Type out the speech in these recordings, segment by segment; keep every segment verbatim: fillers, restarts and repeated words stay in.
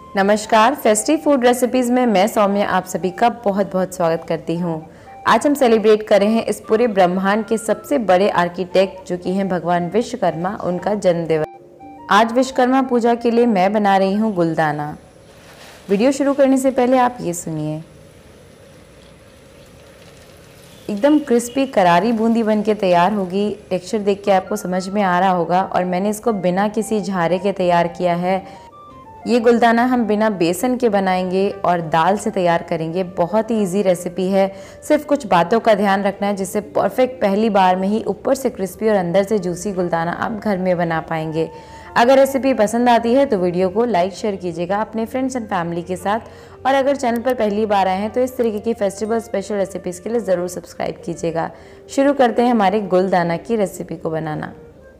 नमस्कार, festive food recipes में मैं सौम्या आप सभी का बहुत बहुत स्वागत करती हूँ। आज हम सेलिब्रेट कर रहे हैं इस पूरे ब्रह्मांड के सबसे बड़े आर्किटेक्ट जो कि हैं भगवान विश्वकर्मा, उनका जन्मदिवस। आज विश्वकर्मा पूजा के लिए मैं बना रही हूँ गुलदाना। वीडियो शुरू करने से पहले आप ये सुनिए। एकदम क्रिस्पी करारी बूंदी बनके तैयार होगी। टेक्सचर देख के आपको समझ में आ रहा होगा। और मैंने इसको बिना किसी झारे के तैयार किया है। ये गुलदाना हम बिना बेसन के बनाएंगे और दाल से तैयार करेंगे। बहुत ही इजी रेसिपी है। सिर्फ कुछ बातों का ध्यान रखना है जिससे परफेक्ट पहली बार में ही ऊपर से क्रिस्पी और अंदर से जूसी गुलदाना आप घर में बना पाएंगे। अगर रेसिपी पसंद आती है तो वीडियो को लाइक शेयर कीजिएगा अपने फ्रेंड्स एंड फैमिली के साथ। और अगर चैनल पर पहली बार आए हैं तो इस तरीके की फेस्टिवल स्पेशल रेसिपीज़ के लिए ज़रूर सब्सक्राइब कीजिएगा। शुरू करते हैं हमारे गुलदाना की रेसिपी को बनाना।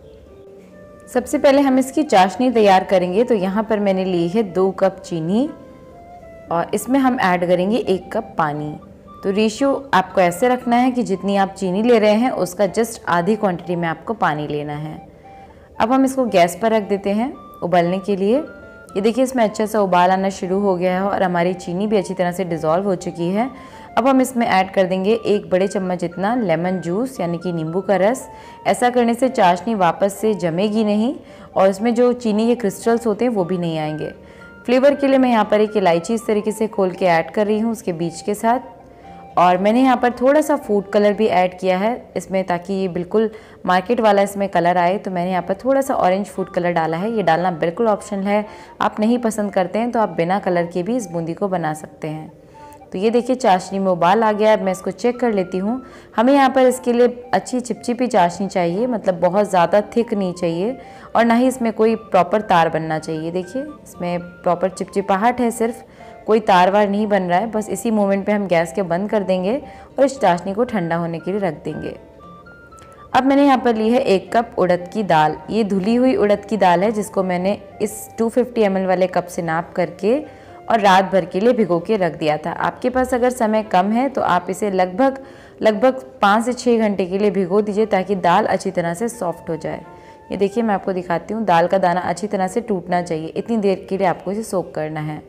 सबसे पहले हम इसकी चाशनी तैयार करेंगे। तो यहाँ पर मैंने ली है दो कप चीनी और इसमें हम ऐड करेंगे एक कप पानी। तो रेशियो आपको ऐसे रखना है कि जितनी आप चीनी ले रहे हैं उसका जस्ट आधी क्वांटिटी में आपको पानी लेना है। अब हम इसको गैस पर रख देते हैं उबलने के लिए। ये देखिए इसमें अच्छा सा उबाल आना शुरू हो गया है और हमारी चीनी भी अच्छी तरह से डिज़ोल्व हो चुकी है। अब हम इसमें ऐड कर देंगे एक बड़े चम्मच जितना लेमन जूस यानी कि नींबू का रस। ऐसा करने से चाशनी वापस से जमेगी नहीं और इसमें जो चीनी के क्रिस्टल्स होते हैं वो भी नहीं आएंगे। फ्लेवर के लिए मैं यहाँ पर एक इलायची इस तरीके से खोल के ऐड कर रही हूँ उसके बीज के साथ। और मैंने यहाँ पर थोड़ा सा फूड कलर भी ऐड किया है इसमें ताकि ये बिल्कुल मार्केट वाला इसमें कलर आए। तो मैंने यहाँ पर थोड़ा सा ऑरेंज फूड कलर डाला है। ये डालना बिल्कुल ऑप्शनल है। आप नहीं पसंद करते हैं तो आप बिना कलर के भी इस बूंदी को बना सकते हैं। तो ये देखिए चाशनी में उबाल आ गया है। मैं इसको चेक कर लेती हूँ। हमें यहाँ पर इसके लिए अच्छी चिपचिपी चाशनी चाहिए, मतलब बहुत ज़्यादा थिक नहीं चाहिए और ना ही इसमें कोई प्रॉपर तार बनना चाहिए। देखिए इसमें प्रॉपर चिपचिपाहट है, सिर्फ कोई तार वार नहीं बन रहा है। बस इसी मोमेंट पे हम गैस के बंद कर देंगे और इस चाशनी को ठंडा होने के लिए रख देंगे। अब मैंने यहाँ पर ली है एक कप उड़द की दाल। ये धुली हुई उड़द की दाल है जिसको मैंने इस दो सौ पचास एम एल वाले कप से नाप करके और रात भर के लिए भिगो के रख दिया था। आपके पास अगर समय कम है तो आप इसे लगभग लगभग पाँच से छः घंटे के लिए भिगो दीजिए ताकि दाल अच्छी तरह से सॉफ्ट हो जाए। ये देखिए मैं आपको दिखाती हूँ। दाल का दाना अच्छी तरह से टूटना चाहिए, इतनी देर के लिए आपको इसे सोक करना है।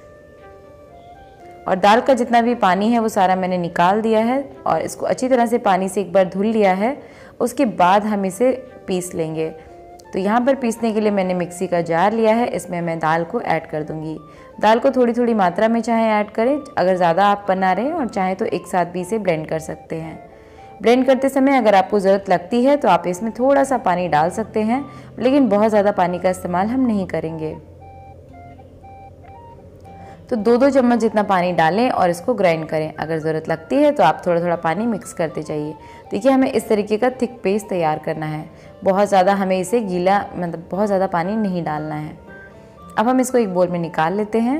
और दाल का जितना भी पानी है वो सारा मैंने निकाल दिया है और इसको अच्छी तरह से पानी से एक बार धुल लिया है। उसके बाद हम इसे पीस लेंगे। तो यहाँ पर पीसने के लिए मैंने मिक्सी का जार लिया है। इसमें मैं दाल को ऐड कर दूँगी। दाल को थोड़ी थोड़ी मात्रा में चाहे ऐड करें, अगर ज़्यादा आप बना रहे हैं, और चाहे तो एक साथ भी इसे ब्लेंड कर सकते हैं। ब्लेंड करते समय अगर आपको ज़रूरत लगती है तो आप इसमें थोड़ा सा पानी डाल सकते हैं, लेकिन बहुत ज़्यादा पानी का इस्तेमाल हम नहीं करेंगे। तो दो दो चम्मच जितना पानी डालें और इसको ग्राइंड करें। अगर ज़रूरत लगती है तो आप थोड़ा थोड़ा पानी मिक्स करते जाइए। देखिए हमें इस तरीके का थिक पेस्ट तैयार करना है। बहुत ज़्यादा हमें इसे गीला, मतलब बहुत ज़्यादा पानी नहीं डालना है। अब हम इसको एक बोल में निकाल लेते हैं।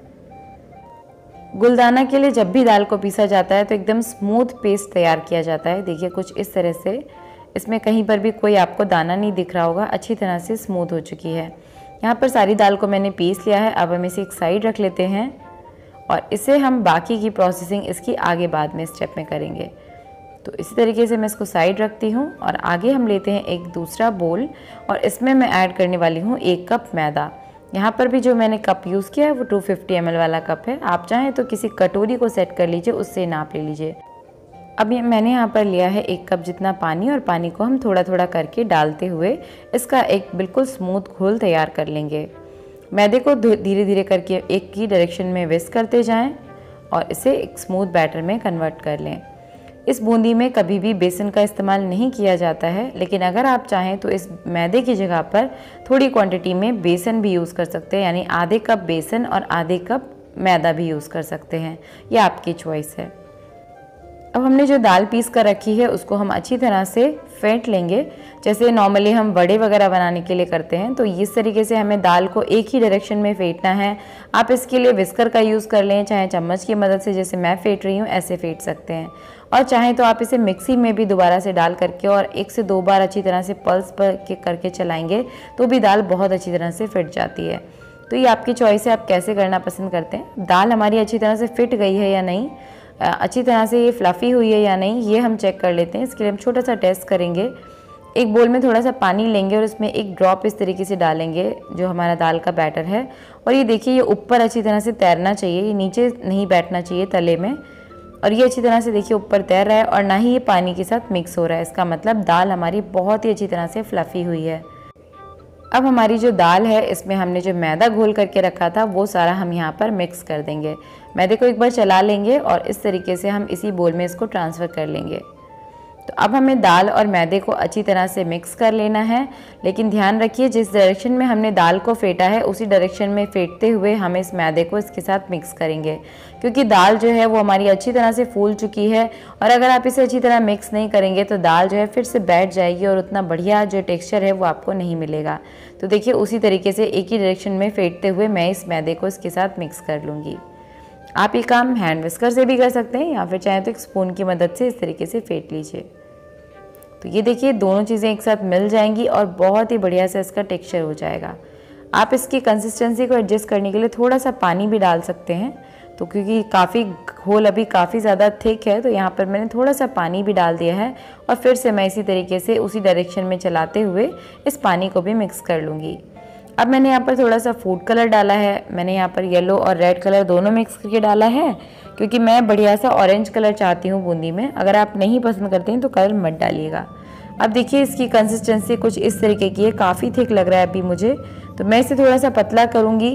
गुलदाना के लिए जब भी दाल को पीसा जाता है तो एकदम स्मूथ पेस्ट तैयार किया जाता है। देखिए कुछ इस तरह से, इसमें कहीं पर भी कोई आपको दाना नहीं दिख रहा होगा, अच्छी तरह से स्मूथ हो चुकी है। यहाँ पर सारी दाल को मैंने पीस लिया है। अब हम इसे एक साइड रख लेते हैं और इसे हम बाकी की प्रोसेसिंग इसकी आगे बाद में स्टेप में करेंगे। तो इसी तरीके से मैं इसको साइड रखती हूँ और आगे हम लेते हैं एक दूसरा बोल और इसमें मैं ऐड करने वाली हूँ एक कप मैदा। यहाँ पर भी जो मैंने कप यूज़ किया है वो दो सौ पचास एम एल वाला कप है। आप चाहें तो किसी कटोरी को सेट कर लीजिए, उससे नाप ले लीजिए। अब ये मैंने यहाँ पर लिया है एक कप जितना पानी और पानी को हम थोड़ा थोड़ा करके डालते हुए इसका एक बिल्कुल स्मूथ घोल तैयार कर लेंगे। मैदे को धीरे धीरे करके एक ही डायरेक्शन में विस्क करते जाएं और इसे एक स्मूथ बैटर में कन्वर्ट कर लें। इस बूंदी में कभी भी बेसन का इस्तेमाल नहीं किया जाता है, लेकिन अगर आप चाहें तो इस मैदे की जगह पर थोड़ी क्वांटिटी में बेसन भी यूज़ कर सकते हैं, यानी आधे कप बेसन और आधे कप मैदा भी यूज़ कर सकते हैं। यह आपकी चॉइस है। अब हमने जो दाल पीस कर रखी है उसको हम अच्छी तरह से फेंट लेंगे, जैसे नॉर्मली हम वड़े वगैरह बनाने के लिए करते हैं। तो इस तरीके से हमें दाल को एक ही डायरेक्शन में फेंटना है। आप इसके लिए विस्कर का यूज़ कर लें, चाहे चम्मच की मदद से जैसे मैं फेंट रही हूँ ऐसे फेंट सकते हैं, और चाहें तो आप इसे मिक्सी में भी दोबारा से डाल करके और एक से दो बार अच्छी तरह से पल्स पर के करके चलाएंगे तो भी दाल बहुत अच्छी तरह से फिट जाती है। तो ये आपकी चॉइस है, आप कैसे करना पसंद करते हैं। दाल हमारी अच्छी तरह से फिट गई है या नहीं, अच्छी तरह से ये फ्लफ़ी हुई है या नहीं, ये हम चेक कर लेते हैं। इसके लिए हम छोटा सा टेस्ट करेंगे एक बोल में थोड़ा सा पानी लेंगे और उसमें एक ड्रॉप इस तरीके से डालेंगे जो हमारा दाल का बैटर है। और ये देखिए ये ऊपर अच्छी तरह से तैरना चाहिए, ये नीचे नहीं बैठना चाहिए तले में। और ये अच्छी तरह से देखिए ऊपर तैर रहा है और ना ही ये पानी के साथ मिक्स हो रहा है। इसका मतलब दाल हमारी बहुत ही अच्छी तरह से फ्लफ़ी हुई है। अब हमारी जो दाल है इसमें हमने जो मैदा घोल करके रखा था वो सारा हम यहाँ पर मिक्स कर देंगे। मैदे को एक बार चला लेंगे और इस तरीके से हम इसी बोल में इसको ट्रांसफ़र कर लेंगे। तो अब हमें दाल और मैदे को अच्छी तरह से मिक्स कर लेना है, लेकिन ध्यान रखिए जिस डायरेक्शन में हमने दाल को फेंटा है उसी डायरेक्शन में फेंटते हुए हम इस मैदे को इसके साथ मिक्स करेंगे, क्योंकि दाल जो है वो हमारी अच्छी तरह से फूल चुकी है। और अगर आप इसे अच्छी तरह मिक्स नहीं करेंगे तो दाल जो है फिर से बैठ जाएगी और उतना बढ़िया जो टेक्स्चर है वो आपको नहीं मिलेगा। तो देखिए उसी तरीके से एक ही डायरेक्शन में फेंटते हुए मैं इस मैदे को इसके साथ मिक्स कर लूँगी। आप ये काम हैंड विस्कर से भी कर सकते हैं या फिर चाहे तो एक स्पून की मदद से इस तरीके से फेंट लीजिए। तो ये देखिए दोनों चीज़ें एक साथ मिल जाएंगी और बहुत ही बढ़िया से इसका टेक्सचर हो जाएगा। आप इसकी कंसिस्टेंसी को एडजस्ट करने के लिए थोड़ा सा पानी भी डाल सकते हैं, तो क्योंकि काफ़ी घोल अभी काफ़ी ज़्यादा थिक है तो यहाँ पर मैंने थोड़ा सा पानी भी डाल दिया है। और फिर से मैं इसी तरीके से उसी डायरेक्शन में चलाते हुए इस पानी को भी मिक्स कर लूँगी। अब मैंने यहाँ पर थोड़ा सा फूड कलर डाला है, मैंने यहाँ पर येलो और रेड कलर दोनों मिक्स करके डाला है, क्योंकि मैं बढ़िया सा ऑरेंज कलर चाहती हूँ बूंदी में। अगर आप नहीं पसंद करते हैं तो कलर मत डालिएगा। अब देखिए इसकी कंसिस्टेंसी कुछ इस तरीके की है, काफ़ी थिक लग रहा है अभी मुझे, तो मैं इसे थोड़ा सा पतला करूँगी।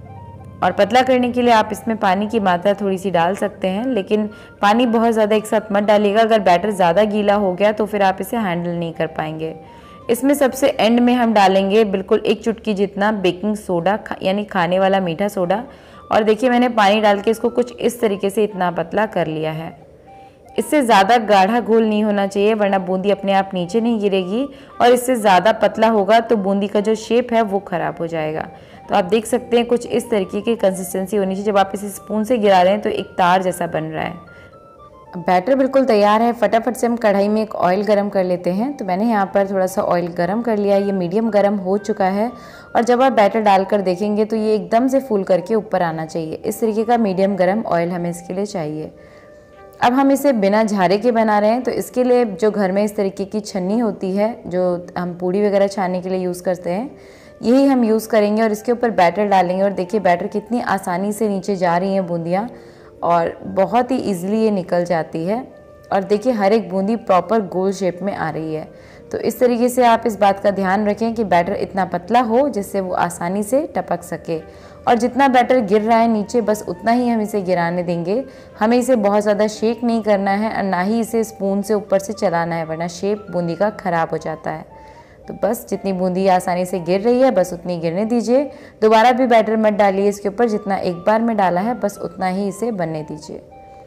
और पतला करने के लिए आप इसमें पानी की मात्रा थोड़ी सी डाल सकते हैं, लेकिन पानी बहुत ज़्यादा एक साथ मत डालिएगा। अगर बैटर ज़्यादा गीला हो गया तो फिर आप इसे हैंडल नहीं कर पाएंगे। इसमें सबसे एंड में हम डालेंगे बिल्कुल एक चुटकी जितना बेकिंग सोडा, यानी खाने वाला मीठा सोडा। और देखिए मैंने पानी डाल के इसको कुछ इस तरीके से इतना पतला कर लिया है। इससे ज़्यादा गाढ़ा घोल नहीं होना चाहिए, वरना बूंदी अपने आप नीचे नहीं गिरेगी, और इससे ज़्यादा पतला होगा तो बूंदी का जो शेप है वो ख़राब हो जाएगा। तो आप देख सकते हैं कुछ इस तरीके की कंसिस्टेंसी होनी चाहिए। जब आप इसे स्पून से गिरा रहे हैं तो एक तार जैसा बन रहा है। बैटर बिल्कुल तैयार है। फटाफट से हम कढ़ाई में एक ऑयल गरम कर लेते हैं। तो मैंने यहाँ पर थोड़ा सा ऑयल गरम कर लिया, ये मीडियम गरम हो चुका है। और जब आप बैटर डालकर देखेंगे तो ये एकदम से फूल करके ऊपर आना चाहिए। इस तरीके का मीडियम गरम ऑयल हमें इसके लिए चाहिए। अब हम इसे बिना झारे के बना रहे हैं, तो इसके लिए जो घर में इस तरीके की छन्नी होती है जो हम पूड़ी वगैरह छानने के लिए यूज़ करते हैं, यही हम यूज़ करेंगे और इसके ऊपर बैटर डालेंगे। और देखिए बैटर कितनी आसानी से नीचे जा रही हैं बूंदियाँ, और बहुत ही ईजिली ये निकल जाती है। और देखिए हर एक बूंदी प्रॉपर गोल शेप में आ रही है। तो इस तरीके से आप इस बात का ध्यान रखें कि बैटर इतना पतला हो जिससे वो आसानी से टपक सके। और जितना बैटर गिर रहा है नीचे बस उतना ही हम इसे गिराने देंगे। हमें इसे बहुत ज़्यादा शेक नहीं करना है और ना ही इसे स्पून से ऊपर से चलाना है, वरना शेप बूंदी का ख़राब हो जाता है। तो बस जितनी बूंदी आसानी से गिर रही है बस उतनी गिरने दीजिए। दोबारा भी बैटर मत डालिए इसके ऊपर, जितना एक बार में डाला है बस उतना ही इसे बनने दीजिए।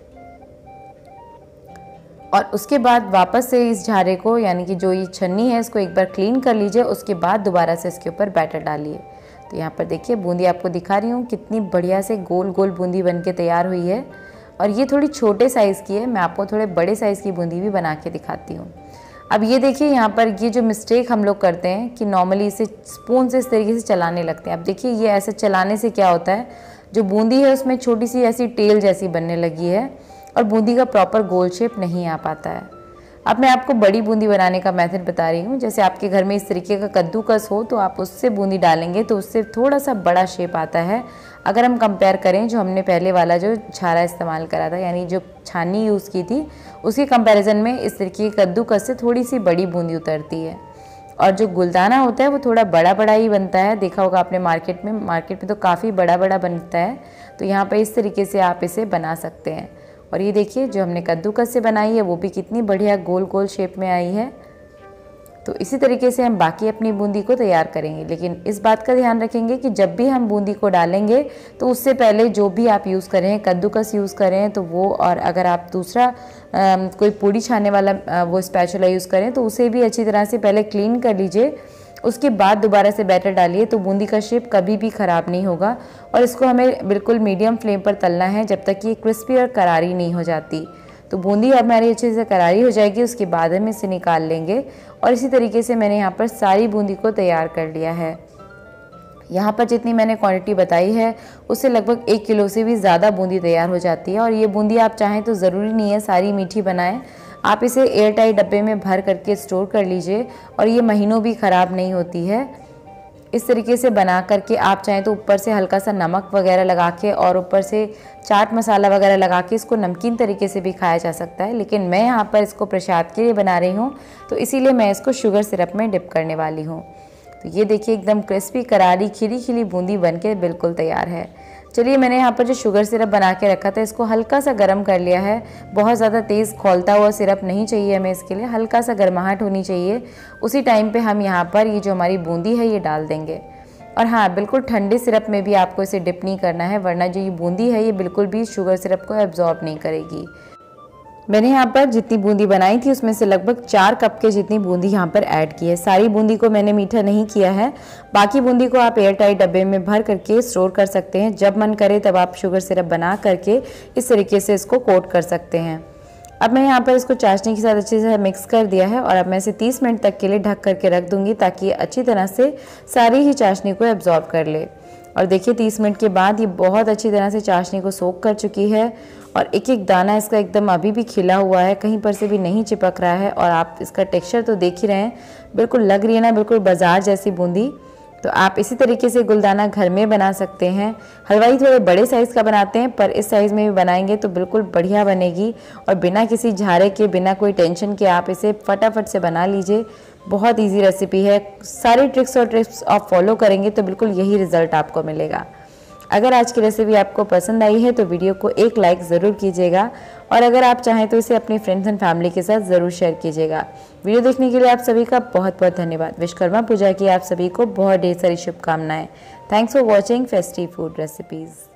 और उसके बाद वापस से इस झारे को, यानी कि जो ये छन्नी है, इसको एक बार क्लीन कर लीजिए। उसके बाद दोबारा से इसके ऊपर बैटर डालिए। तो यहाँ पर देखिए बूंदी आपको दिखा रही हूँ कितनी बढ़िया से गोल गोल बूंदी बन के तैयार हुई है। और ये थोड़ी छोटे साइज़ की है, मैं आपको थोड़े बड़े साइज़ की बूंदी भी बना के दिखाती हूँ। अब ये देखिए यहाँ पर ये जो मिस्टेक हम लोग करते हैं कि नॉर्मली इसे स्पून से इस तरीके से चलाने लगते हैं। अब देखिए ये ऐसे चलाने से क्या होता है, जो बूंदी है उसमें छोटी सी ऐसी टेल जैसी बनने लगी है और बूंदी का प्रॉपर गोल शेप नहीं आ पाता है। अब मैं आपको बड़ी बूंदी बनाने का मेथड बता रही हूँ। जैसे आपके घर में इस तरीके का कद्दूकस हो तो आप उससे बूंदी डालेंगे तो उससे थोड़ा सा बड़ा शेप आता है। अगर हम कंपेयर करें जो हमने पहले वाला जो झारा इस्तेमाल करा था, यानी जो छानी यूज़ की थी, उसके कंपैरिजन में इस तरीके के कद्दूकस से थोड़ी सी बड़ी बूंदी उतरती है। और जो गुलदाना होता है वो थोड़ा बड़ा बड़ा ही बनता है, देखा होगा आपने मार्केट में मार्केट में तो काफ़ी बड़ा बड़ा बनता है। तो यहाँ पर इस तरीके से आप इसे बना सकते हैं। और ये देखिए जो हमने कद्दूकस से बनाई है वो भी कितनी बढ़िया गोल गोल शेप में आई है। तो इसी तरीके से हम बाकी अपनी बूंदी को तैयार करेंगे, लेकिन इस बात का ध्यान रखेंगे कि जब भी हम बूंदी को डालेंगे तो उससे पहले जो भी आप यूज़ करें, कद्दूकस यूज़ करें तो वो, और अगर आप दूसरा आ, कोई पूड़ी छानने वाला आ, वो स्पैचुला यूज़ करें तो उसे भी अच्छी तरह से पहले क्लीन कर लीजिए। उसके बाद दोबारा से बैटर डालिए तो बूंदी का शेप कभी भी ख़राब नहीं होगा। और इसको हमें बिल्कुल मीडियम फ्लेम पर तलना है जब तक कि ये क्रिस्पी और करारी नहीं हो जाती। तो बूंदी अब हमारी अच्छे से करारी हो जाएगी, उसके बाद हम इसे निकाल लेंगे। और इसी तरीके से मैंने यहाँ पर सारी बूंदी को तैयार कर लिया है। यहाँ पर जितनी मैंने क्वांटिटी बताई है उससे लगभग एक किलो से भी ज़्यादा बूंदी तैयार हो जाती है। और ये बूंदी आप चाहें तो ज़रूरी नहीं है सारी मीठी बनाएं। आप इसे एयर टाइट डब्बे में भर करके स्टोर कर लीजिए और ये महीनों भी ख़राब नहीं होती है। इस तरीके से बना करके आप चाहें तो ऊपर से हल्का सा नमक वगैरह लगा के और ऊपर से चाट मसाला वगैरह लगा के इसको नमकीन तरीके से भी खाया जा सकता है, लेकिन मैं यहाँ पर इसको प्रसाद के लिए बना रही हूँ तो इसीलिए मैं इसको शुगर सिरप में डिप करने वाली हूँ। तो ये देखिए एकदम क्रिस्पी करारी खिली खिली बूंदी बन के बिल्कुल तैयार है। चलिए मैंने यहाँ पर जो शुगर सिरप बना के रखा था इसको हल्का सा गर्म कर लिया है। बहुत ज़्यादा तेज़ खौलता हुआ सिरप नहीं चाहिए हमें, इसके लिए हल्का सा गर्माहट होनी चाहिए। उसी टाइम पे हम यहाँ पर ये जो हमारी बूंदी है ये डाल देंगे। और हाँ, बिल्कुल ठंडे सिरप में भी आपको इसे डिप नहीं करना है, वरना जो ये बूंदी है ये बिल्कुल भी शुगर सिरप को एब्जॉर्ब नहीं करेगी। मैंने यहाँ पर जितनी बूंदी बनाई थी उसमें से लगभग चार कप के जितनी बूंदी यहाँ पर ऐड की है। सारी बूंदी को मैंने मीठा नहीं किया है, बाकी बूंदी को आप एयर टाइट डब्बे में भर करके स्टोर कर सकते हैं। जब मन करे तब आप शुगर सिरप बना करके इस तरीके से इसको कोट कर सकते हैं। अब मैं यहाँ पर इसको चाशनी के साथ अच्छे से मिक्स कर दिया है और अब मैं इसे तीस मिनट तक के लिए ढक करके रख दूँगी ताकि ये अच्छी तरह से सारी ही चाशनी को एब्जॉर्ब कर ले। और देखिए तीस मिनट के बाद ये बहुत अच्छी तरह से चाशनी को सोख कर चुकी है और एक एक दाना इसका एकदम अभी भी खिला हुआ है, कहीं पर से भी नहीं चिपक रहा है। और आप इसका टेक्सचर तो देख ही रहे हैं, बिल्कुल लग रही है ना बिल्कुल बाजार जैसी बूंदी। तो आप इसी तरीके से गुलदाना घर में बना सकते हैं। हलवाई थोड़े बड़े साइज़ का बनाते हैं, पर इस साइज़ में भी बनाएंगे तो बिल्कुल बढ़िया बनेगी और बिना किसी झारे के, बिना कोई टेंशन के आप इसे फटाफट से बना लीजिए। बहुत इजी रेसिपी है, सारी ट्रिक्स और टिप्स आप फॉलो करेंगे तो बिल्कुल यही रिजल्ट आपको मिलेगा। अगर आज की रेसिपी आपको पसंद आई है तो वीडियो को एक लाइक ज़रूर कीजिएगा और अगर आप चाहें तो इसे अपनी फ्रेंड्स एंड फैमिली के साथ ज़रूर शेयर कीजिएगा। वीडियो देखने के लिए आप सभी का बहुत बहुत धन्यवाद। विश्वकर्मा पूजा की आप सभी को बहुत ढेर सारी शुभकामनाएं। Thanks for watching festive food recipes.